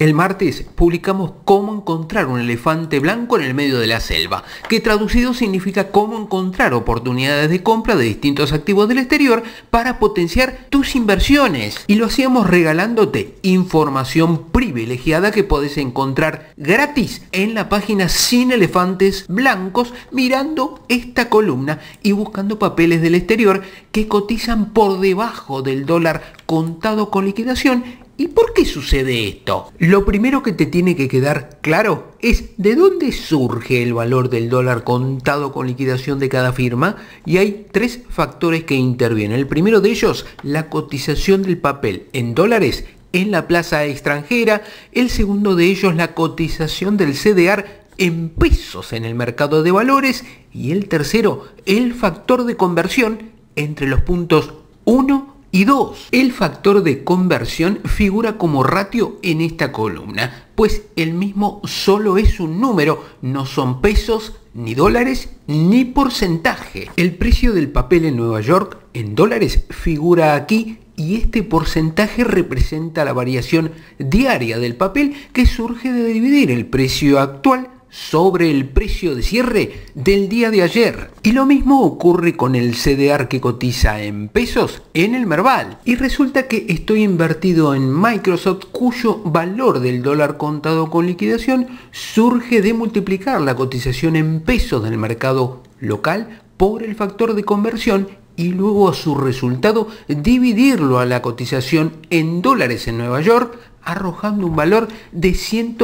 El martes publicamos cómo encontrar un elefante blanco en el medio de la selva, que traducido significa cómo encontrar oportunidades de compra de distintos activos del exterior para potenciar tus inversiones. Y lo hacíamos regalándote información privilegiada que podés encontrar gratis en la página Sin Elefantes Blancos, mirando esta columna y buscando papeles del exterior que cotizan por debajo del dólar contado con liquidación. ¿Y por qué sucede esto? Lo primero que te tiene que quedar claro es de dónde surge el valor del dólar contado con liquidación de cada firma, y hay tres factores que intervienen. El primero de ellos, la cotización del papel en dólares en la plaza extranjera. El segundo de ellos, la cotización del CDR en pesos en el mercado de valores. Y el tercero, el factor de conversión entre los puntos 1 y 2. El factor de conversión figura como ratio en esta columna, pues el mismo solo es un número, no son pesos, ni dólares, ni porcentaje. El precio del papel en Nueva York en dólares figura aquí, y este porcentaje representa la variación diaria del papel que surge de dividir el precio actual sobre el precio de cierre del día de ayer. Y lo mismo ocurre con el CDR que cotiza en pesos en el Merval. Y resulta que estoy invertido en Microsoft, cuyo valor del dólar contado con liquidación surge de multiplicar la cotización en pesos del mercado local por el factor de conversión y luego a su resultado dividirlo a la cotización en dólares en Nueva York, arrojando un valor de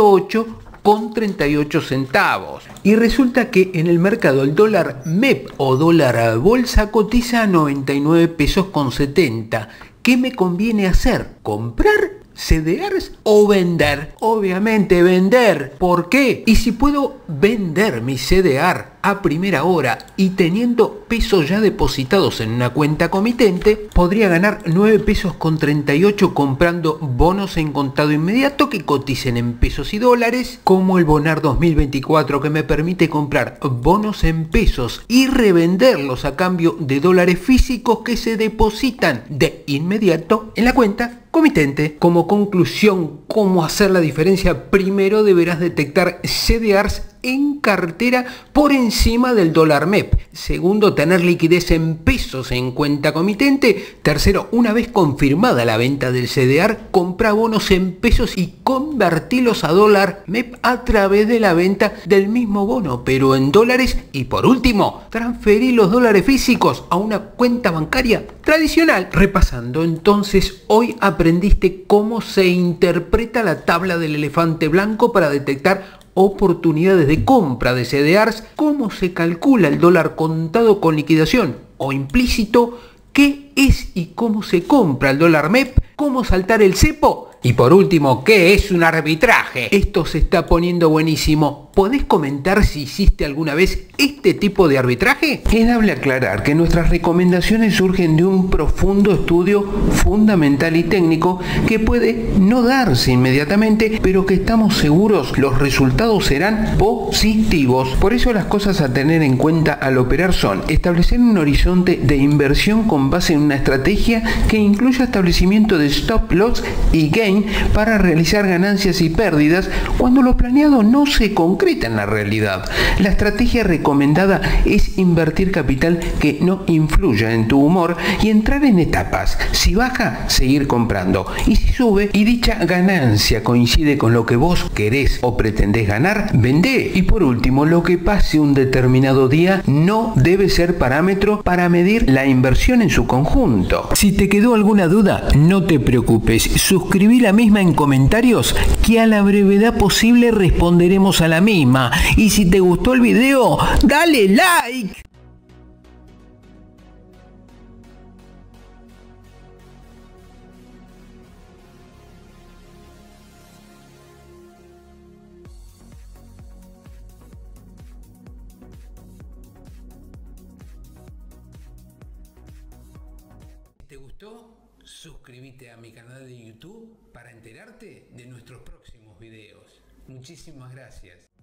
108,38 centavos. Y resulta que en el mercado el dólar MEP o dólar bolsa cotiza a 99 pesos con 70. ¿Qué me conviene hacer? ¿Comprar CDRs o vender? Obviamente vender. ¿Por qué? Y si puedo vender mi CDR a primera hora y teniendo pesos ya depositados en una cuenta comitente, podría ganar 9 pesos con 38 comprando bonos en contado inmediato que coticen en pesos y dólares, como el Bonar 2024, que me permite comprar bonos en pesos y revenderlos a cambio de dólares físicos que se depositan de inmediato en la cuenta comitente. Como conclusión, ¿cómo hacer la diferencia? Primero deberás detectar CDRs en cartera por encima del dólar MEP. Segundo, tener liquidez en pesos en cuenta comitente. Tercero, una vez confirmada la venta del CDR, compra bonos en pesos y convertirlos a dólar MEP a través de la venta del mismo bono, pero en dólares. Y por último, transferir los dólares físicos a una cuenta bancaria tradicional. Repasando, entonces, hoy aprendiste cómo se interpreta la tabla del elefante blanco para detectar oportunidades de compra de CDRs, cómo se calcula el dólar contado con liquidación o implícito, qué es y cómo se compra el dólar MEP, cómo saltar el cepo y por último, qué es un arbitraje. Esto se está poniendo buenísimo. ¿Podés comentar si hiciste alguna vez este tipo de arbitraje? Quedable aclarar que nuestras recomendaciones surgen de un profundo estudio fundamental y técnico que puede no darse inmediatamente, pero que estamos seguros los resultados serán positivos. Por eso las cosas a tener en cuenta al operar son: establecer un horizonte de inversión con base en una estrategia que incluya establecimiento de stop loss y gain para realizar ganancias y pérdidas cuando lo planeado no se concreta en la realidad. La estrategia recomendada es invertir capital que no influya en tu humor y entrar en etapas. Si baja, seguir comprando, y si sube y dicha ganancia coincide con lo que vos querés o pretendés ganar, vendé. Y por último, lo que pase un determinado día no debe ser parámetro para medir la inversión en su conjunto. Si te quedó alguna duda, no te preocupes, suscribí la misma en comentarios que a la brevedad posible responderemos a la misma. Y si te gustó el video, dale like. ¿Te gustó? Suscríbete a mi canal de YouTube para enterarte de nuestros próximos videos. Muchísimas gracias.